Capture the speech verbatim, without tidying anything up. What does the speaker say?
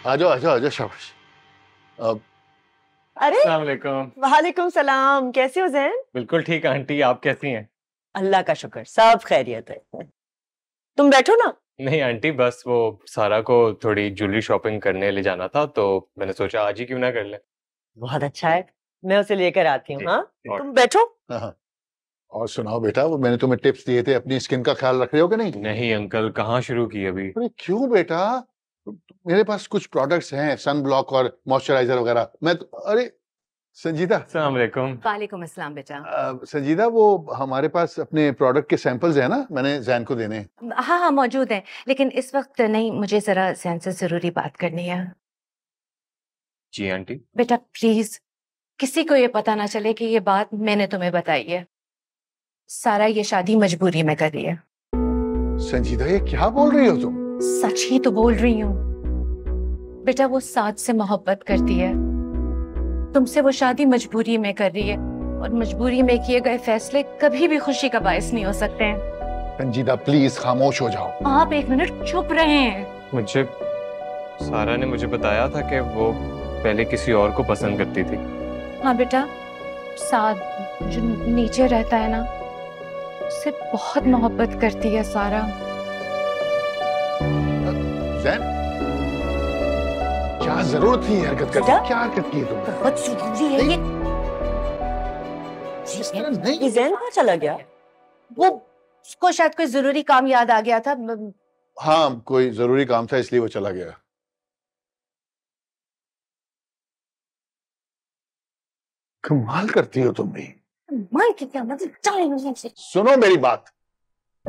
आ जाओ आ जाओ आ जाओ, शाबाश। अब अरे अस्सलाम वालेकुम। वालेकुम सलाम, कैसे हो जैन? बिल्कुल ठीक आंटी, आप कैसी हैं? अल्लाह का शुक्र, सब खैरियत है। तुम बैठो ना। नहीं आंटी, बस वो सारा को थोड़ी ज्वेलरी शॉपिंग करने ले जाना था, तो मैंने सोचा आज ही क्यों ना कर ले। बहुत अच्छा है, मैं उसे लेकर आती हूँ। जी, हाँ और- तुम बैठो। हाँ हाँ। और सुनाओ बेटा, वो मैंने तुम्हें टिप्स दिए थे, अपनी स्किन का ख्याल रख रहे हो कि नहीं? नहीं अंकल, कहाँ शुरू की अभी। अरे क्यों बेटा, मेरे पास कुछ प्रोडक्ट्स हैं, सन ब्लॉक और मॉइस्चराइजर वगैरह। मैं तो, अरे संजीदा। अस्सलाम वालेकुम। वालेकुम अस्सलाम बेटा। अ, संजीदा, वो हमारे पास अपने प्रोडक्ट के सैंपल्स हैं ना, मैंने जैन को देने हैं। हाँ हाँ मौजूद है, लेकिन इस वक्त नहीं, मुझे जरा जैन से जरूरी बात करनी है। जी आंटी। बेटा प्लीज किसी को ये पता ना चले कि ये बात मैंने तुम्हें बताई है। सारा ये शादी मजबूरी में कर रही है। संजीदा, ये क्या बोल रही हो तुम? सच ही तो बोल रही हूँ बेटा, वो साथ से मोहब्बत करती है, तुमसे वो शादी मजबूरी में कर रही है, और मजबूरी में किए गए फैसले कभी भी खुशी का बायस नहीं हो सकते हैं। संजीदा प्लीज खामोश हो जाओ। आप एक मिनट चुप रहें। मुझे सारा ने मुझे बताया था कि वो पहले किसी और को पसंद करती थी। हाँ बेटा, साथ जो नीचे रहता है ना, उससे बहुत मोहब्बत करती है सारा। जैन, क्या जरूरत थी हरकत करने की? क्या हरकत की तुमने? बहुत जरूरी है ये। इस तरह नहीं। ये जैन कहाँ चला गया? वो उसको शायद कोई जरूरी काम याद आ गया था। म- हाँ, कोई जरूरी काम था इसलिए वो चला गया। कमाल करती हो तुम भी। मां की क्या मतलब, चले मुझे से। सुनो मेरी बात,